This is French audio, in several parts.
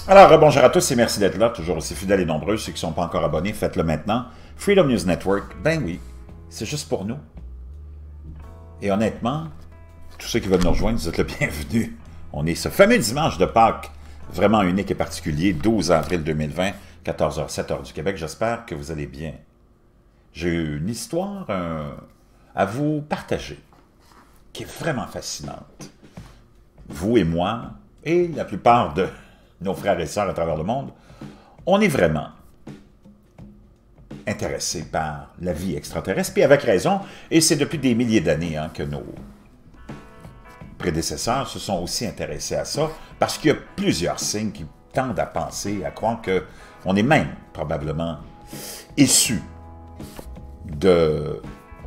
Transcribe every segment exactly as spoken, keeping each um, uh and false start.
Alors, bonjour à tous et merci d'être là, toujours aussi fidèles et nombreux. Ceux qui ne sont pas encore abonnés, faites-le maintenant. Freedom News Network, ben oui, c'est juste pour nous. Et honnêtement, tous ceux qui veulent nous rejoindre, vous êtes le bienvenu. On est ce fameux dimanche de Pâques, vraiment unique et particulier, douze avril deux mille vingt, quatorze heures, sept heures du Québec. J'espère que vous allez bien. J'ai une histoire euh, à vous partager, qui est vraiment fascinante. Vous et moi, et la plupart de nos frères et sœurs à travers le monde, on est vraiment intéressés par la vie extraterrestre, puis avec raison, et c'est depuis des milliers d'années hein, que nos prédécesseurs se sont aussi intéressés à ça, parce qu'il y a plusieurs signes qui tendent à penser, à croire qu'on est même probablement issus de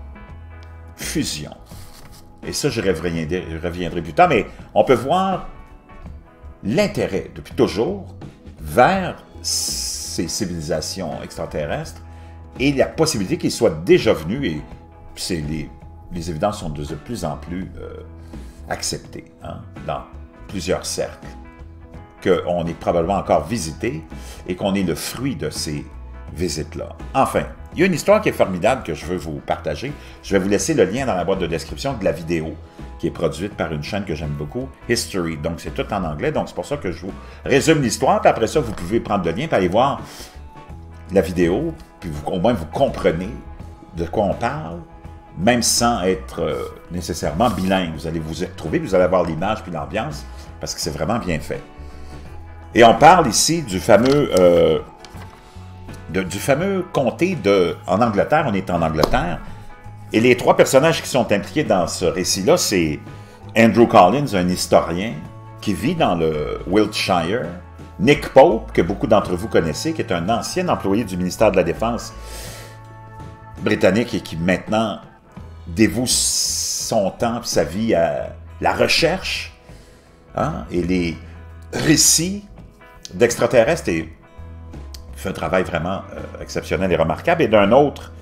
fusion. Et ça, je reviendrai, je reviendrai plus tard, mais on peut voir l'intérêt, depuis toujours, vers ces civilisations extraterrestres et la possibilité qu'ils soient déjà venus, et les, les évidences sont de plus en plus euh, acceptées hein, dans plusieurs cercles, qu'on est probablement encore visité et qu'on est le fruit de ces visites-là. Enfin, il y a une histoire qui est formidable que je veux vous partager. Je vais vous laisser le lien dans la boîte de description de la vidéo qui est produite par une chaîne que j'aime beaucoup, History. Donc, c'est tout en anglais, donc c'est pour ça que je vous résume l'histoire, puis après ça, vous pouvez prendre le lien et aller voir la vidéo, puis vous, au moins vous comprenez de quoi on parle, même sans être euh, nécessairement bilingue. Vous allez vous y retrouver, vous allez avoir l'image puis l'ambiance, parce que c'est vraiment bien fait. Et on parle ici du fameux... Euh, De, du fameux comté de... En Angleterre, on est en Angleterre, et les trois personnages qui sont impliqués dans ce récit-là, c'est Andrew Collins, un historien qui vit dans le Wiltshire, Nick Pope, que beaucoup d'entre vous connaissez, qui est un ancien employé du ministère de la Défense britannique et qui maintenant dévoue son temps et sa vie à la recherche hein, et les récits d'extraterrestres, et fait un travail vraiment euh, exceptionnel et remarquable, et d'un autre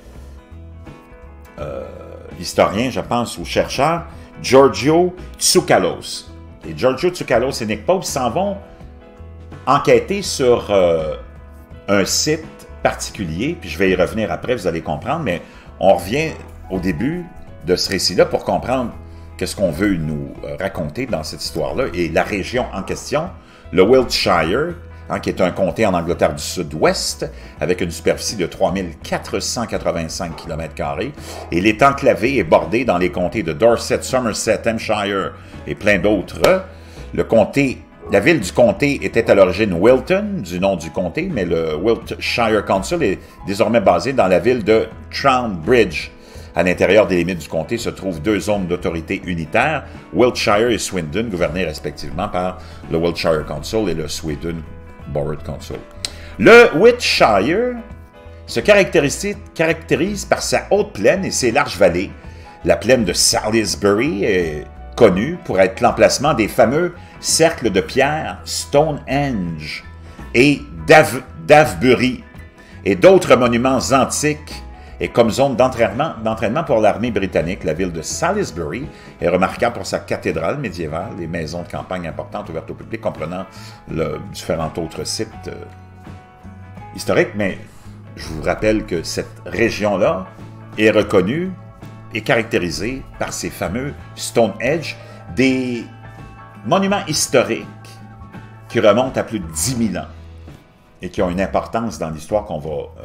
euh, historien, je pense, ou chercheur, Giorgio Tsoukalos. Et Giorgio Tsoukalos et Nick Pope s'en vont enquêter sur euh, un site particulier, puis je vais y revenir après, vous allez comprendre, mais on revient au début de ce récit-là pour comprendre qu'est-ce qu'on veut nous raconter dans cette histoire-là, et la région en question, le Wiltshire, Hein, qui est un comté en Angleterre du Sud-Ouest, avec une superficie de trois mille quatre cent quatre-vingt-cinq kilomètres carrés. Et il est enclavé et bordé dans les comtés de Dorset, Somerset, Hampshire et plein d'autres. Le comté, la ville du comté était à l'origine Wilton, du nom du comté, mais le Wiltshire Council est désormais basé dans la ville de Trownbridge. À l'intérieur des limites du comté se trouvent deux zones d'autorité unitaires, Wiltshire et Swindon, gouvernées respectivement par le Wiltshire Council et le Swindon Borough Council. Le Wiltshire se caractérise, caractérise par sa haute plaine et ses larges vallées. La plaine de Salisbury est connue pour être l'emplacement des fameux cercles de pierre Stonehenge et d'Avebury et d'autres monuments antiques, et comme zone d'entraînement d'entraînement pour l'armée britannique. La ville de Salisbury est remarquable pour sa cathédrale médiévale, les maisons de campagne importantes ouvertes au public, comprenant le, différents autres sites euh, historiques. Mais je vous rappelle que cette région-là est reconnue et caractérisée par ces fameux Stonehenge, des monuments historiques qui remontent à plus de dix mille ans et qui ont une importance dans l'histoire qu'on va... Euh,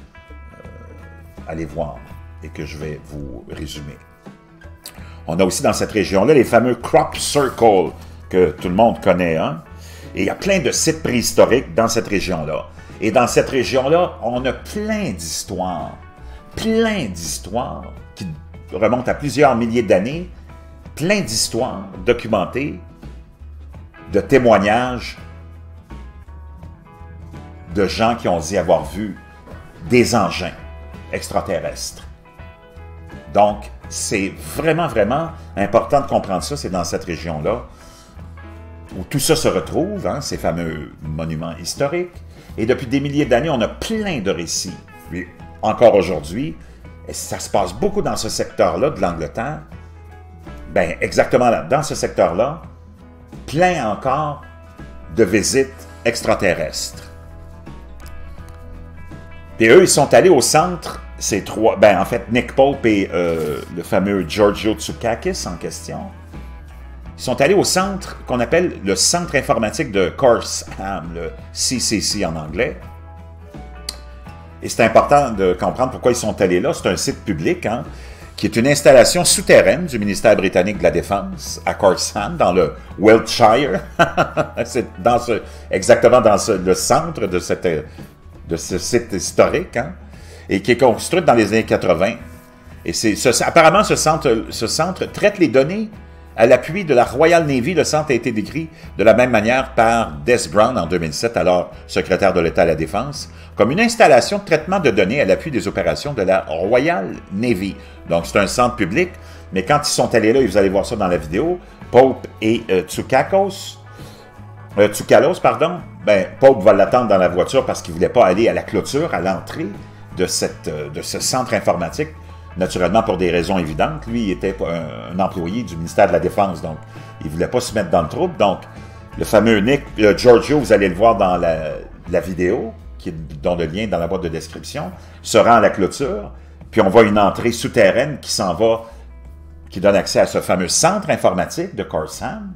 allez voir et que je vais vous résumer. On a aussi dans cette région-là les fameux Crop Circle que tout le monde connaît. Hein? Et il y a plein de sites préhistoriques dans cette région-là. Et dans cette région-là, on a plein d'histoires, plein d'histoires qui remontent à plusieurs milliers d'années, plein d'histoires documentées, de témoignages de gens qui ont dit avoir vu des engins extraterrestres. Donc, c'est vraiment, vraiment important de comprendre ça. C'est dans cette région-là où tout ça se retrouve, hein, ces fameux monuments historiques. Et depuis des milliers d'années, on a plein de récits. Et encore aujourd'hui, et ça se passe beaucoup dans ce secteur-là de l'Angleterre. Bien, exactement là, dans ce secteur-là, plein encore de visites extraterrestres. Puis eux, ils sont allés au centre, ces trois, ben en fait, Nick Pope et euh, le fameux Giorgio Tsoukalis en question, ils sont allés au centre qu'on appelle le Centre informatique de Corsham, le C C C en anglais. Et c'est important de comprendre pourquoi ils sont allés là. C'est un site public, hein, qui est une installation souterraine du ministère britannique de la Défense à Corsham, dans le Wiltshire. C'est dans ce, exactement dans ce, le centre de, cette, de ce site historique, hein, et qui est construite dans les années quatre-vingt. Et c'est, ce, apparemment, ce centre, ce centre traite les données à l'appui de la Royal Navy. Le centre a été décrit de la même manière par Des Brown en deux mille sept, alors secrétaire de l'État à la Défense, comme une installation de traitement de données à l'appui des opérations de la Royal Navy. Donc, c'est un centre public, mais quand ils sont allés là, et vous allez voir ça dans la vidéo, Pope et euh, Tsoukalos, euh, Tsoukalos, pardon, ben, Pope va l'attendre dans la voiture parce qu'il ne voulait pas aller à la clôture, à l'entrée de, cette, euh, de ce centre informatique, naturellement pour des raisons évidentes. Lui, il était un, un employé du ministère de la Défense, donc il ne voulait pas se mettre dans le trouble. Donc, le fameux Nick, euh, Giorgio, vous allez le voir dans la, la vidéo, qui est, dont le lien est dans la boîte de description, se rend à la clôture, puis on voit une entrée souterraine qui s'en va, qui donne accès à ce fameux centre informatique de Corsham.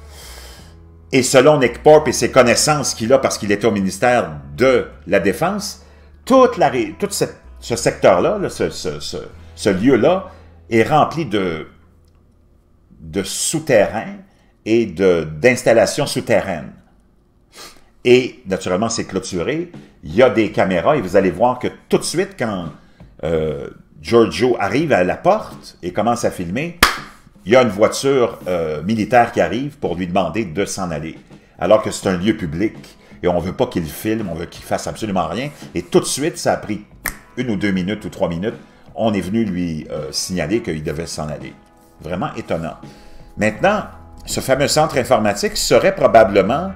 Et selon Nick Pope et ses connaissances qu'il a, parce qu'il était au ministère de la Défense, toute la, toute cette, ce secteur-là, là, ce, ce, ce, ce lieu-là, est rempli de, de souterrains et d'installations souterraines. Et, naturellement, c'est clôturé. Il y a des caméras et vous allez voir que tout de suite, quand euh, Giorgio arrive à la porte et commence à filmer, il y a une voiture euh, militaire qui arrive pour lui demander de s'en aller. Alors que c'est un lieu public et on ne veut pas qu'il filme, on veut qu'il fasse absolument rien. Et tout de suite, ça a pris une ou deux minutes ou trois minutes, on est venu lui euh, signaler qu'il devait s'en aller. Vraiment étonnant. Maintenant, ce fameux centre informatique serait probablement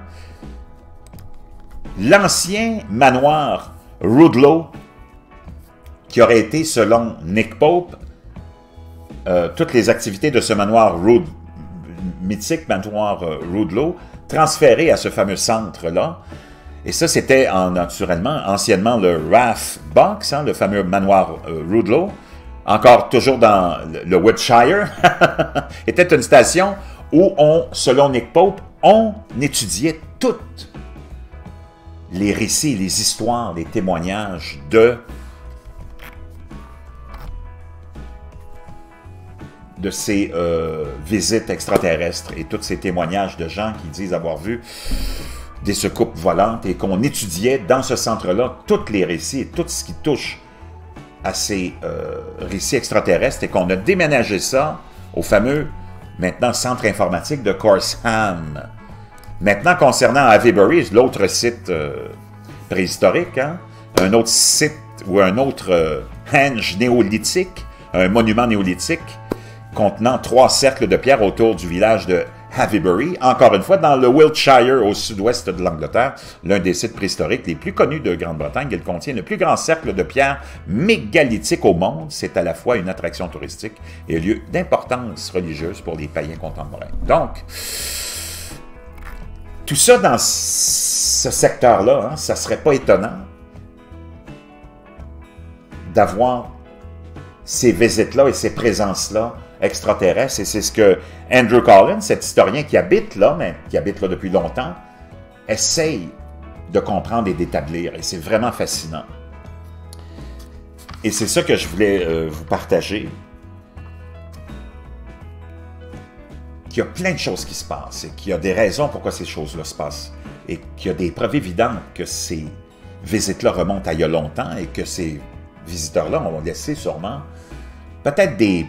l'ancien manoir Rudlow, qui aurait été, selon Nick Pope, euh, toutes les activités de ce manoir Rud, mythique manoir euh, Rudlow, transférées à ce fameux centre-là. Et ça, c'était naturellement, anciennement, le R A F Box, hein, le fameux manoir euh, Rudlow, encore toujours dans le, le Wiltshire, était une station où on, selon Nick Pope, on étudiait toutes les récits, les histoires, les témoignages de, de ces euh, visites extraterrestres et tous ces témoignages de gens qui disent avoir vu des soucoupes volantes et qu'on étudiait dans ce centre-là tous les récits et tout ce qui touche à ces euh, récits extraterrestres et qu'on a déménagé ça au fameux, maintenant, centre informatique de Corsham. Maintenant, concernant Avebury, l'autre site euh, préhistorique, hein, un autre site ou un autre euh, henge néolithique, un monument néolithique contenant trois cercles de pierre autour du village de Avebury, encore une fois dans le Wiltshire au sud-ouest de l'Angleterre, l'un des sites préhistoriques les plus connus de Grande-Bretagne. Il contient le plus grand cercle de pierre mégalithique au monde. C'est à la fois une attraction touristique et un lieu d'importance religieuse pour les païens contemporains. Donc, tout ça dans ce secteur-là, hein, ça ne serait pas étonnant d'avoir ces visites-là et ces présences-là extraterrestres. Et c'est ce que Andrew Collins, cet historien qui habite là, mais qui habite là depuis longtemps, essaye de comprendre et d'établir. Et c'est vraiment fascinant. Et c'est ça que je voulais euh, vous partager. Qu'il y a plein de choses qui se passent et qu'il y a des raisons pourquoi ces choses-là se passent et qu'il y a des preuves évidentes que ces visites-là remontent à il y a longtemps et que ces visiteurs-là ont laissé sûrement peut-être des,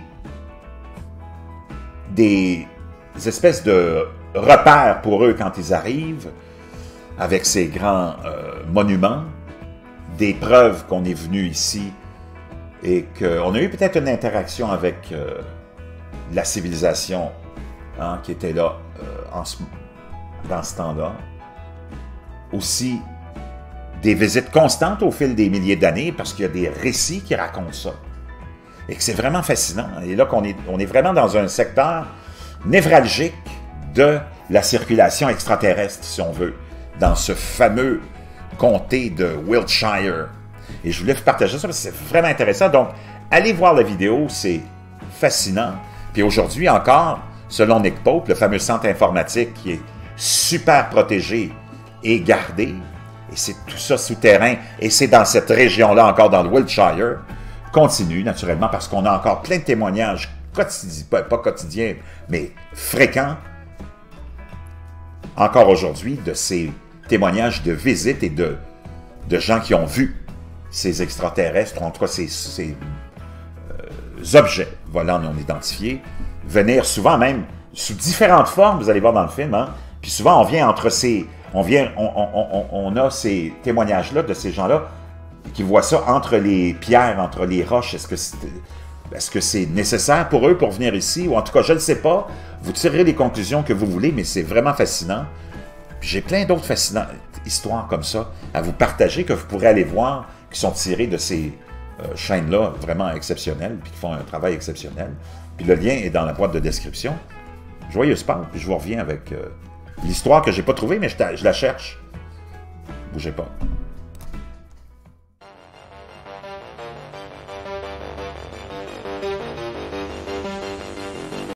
des espèces de repères pour eux quand ils arrivent avec ces grands euh, monuments, des preuves qu'on est venu ici et qu'on a eu peut-être une interaction avec euh, la civilisation Hein, qui était là euh, en ce, dans ce temps-là. Aussi, des visites constantes au fil des milliers d'années, parce qu'il y a des récits qui racontent ça. Et que c'est vraiment fascinant. Et là, qu'on est, on est vraiment dans un secteur névralgique de la circulation extraterrestre, si on veut. dans ce fameux comté de Wiltshire. Et je voulais vous partager ça parce que c'est vraiment intéressant. Donc, allez voir la vidéo, c'est fascinant. Puis aujourd'hui encore, selon Nick Pope, le fameux centre informatique qui est super protégé et gardé, et c'est tout ça souterrain, et c'est dans cette région-là, encore dans le Wiltshire, continue naturellement parce qu'on a encore plein de témoignages quotidiens, pas, pas quotidiens, mais fréquents, encore aujourd'hui, de ces témoignages de visites et de, de gens qui ont vu ces extraterrestres, en tout cas ces, ces euh, objets volants non identifiés, venir souvent même sous différentes formes, vous allez voir dans le film, hein? Puis souvent on vient entre ces, on vient, on, on, on, on a ces témoignages-là de ces gens-là qui voient ça entre les pierres, entre les roches. Est-ce que c'est, est-ce que c'est nécessaire pour eux pour venir ici? Ou en tout cas, je ne sais pas. Vous tirerez les conclusions que vous voulez, mais c'est vraiment fascinant. Puis j'ai plein d'autres fascinantes histoires comme ça à vous partager que vous pourrez aller voir, qui sont tirées de ces euh, chaînes-là vraiment exceptionnelles, puis qui font un travail exceptionnel. Puis le lien est dans la boîte de description. Joyeuse Pâques, puis je vous reviens avec euh, l'histoire que je n'ai pas trouvée, mais je, je la cherche. Bougez pas.